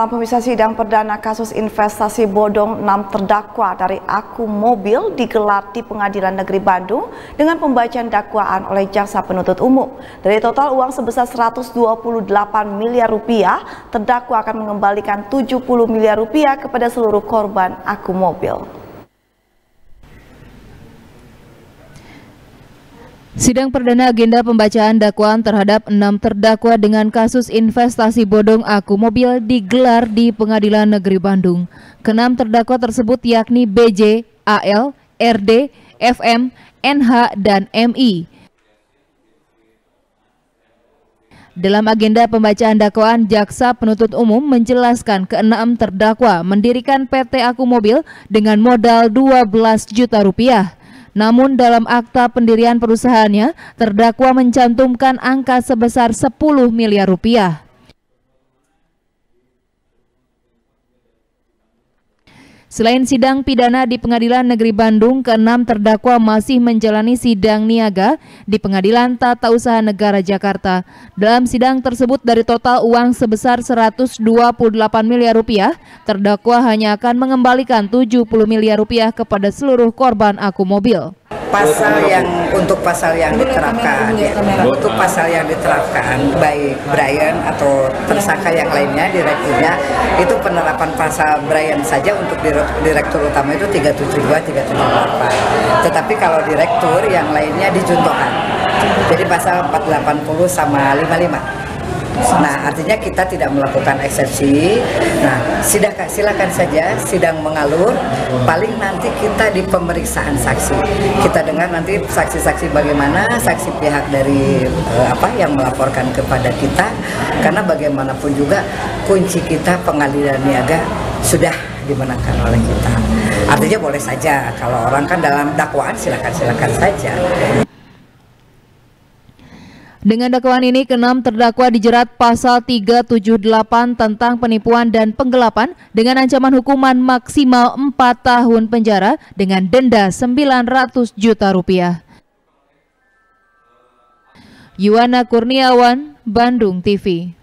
Pemirsa, sidang perdana kasus investasi bodong 6 terdakwa dari Aku Mobil digelar di Pengadilan Negeri Bandung dengan pembacaan dakwaan oleh jaksa penuntut umum. Dari total uang sebesar 128 miliar rupiah, terdakwa akan mengembalikan 70 miliar rupiah kepada seluruh korban Aku Mobil. Sidang perdana agenda pembacaan dakwaan terhadap 6 terdakwa dengan kasus investasi bodong Aku Mobil digelar di Pengadilan Negeri Bandung. Ke-6 terdakwa tersebut yakni BJ, AL, RD, FM, NH, dan MI. Dalam agenda pembacaan dakwaan, jaksa penuntut umum menjelaskan ke-6 terdakwa mendirikan PT Aku Mobil dengan modal 12 juta rupiah. Namun dalam akta pendirian perusahaannya, terdakwa mencantumkan angka sebesar 10 miliar rupiah. Selain sidang pidana di Pengadilan Negeri Bandung, ke-6 terdakwa masih menjalani sidang niaga di Pengadilan Tata Usaha Negara Jakarta. Dalam sidang tersebut, dari total uang sebesar 128 miliar rupiah, terdakwa hanya akan mengembalikan 70 miliar rupiah kepada seluruh korban Aku Mobil. Untuk pasal yang diterapkan, untuk pasal yang diterapkan baik Brian atau tersangka yang lainnya, direkturnya, itu penerapan pasal Brian saja untuk direktur utama itu 372, 378. Tetapi kalau direktur yang lainnya dijuntokan. Jadi pasal 480 sama 55. Nah, artinya kita tidak melakukan eksepsi. Nah, silakan saja sidang mengalur. Paling nanti kita di pemeriksaan saksi, kita dengar nanti saksi-saksi bagaimana, saksi pihak dari yang melaporkan kepada kita. Karena bagaimanapun juga kunci kita pengadilan niaga sudah dimenangkan oleh kita. Artinya boleh saja kalau orang kan dalam dakwaan silakan saja. Dengan dakwaan ini, ke-6 terdakwa dijerat pasal 378 tentang penipuan dan penggelapan dengan ancaman hukuman maksimal 4 tahun penjara dengan denda 900 juta rupiah. Yuwana Kurniawan, Bandung TV.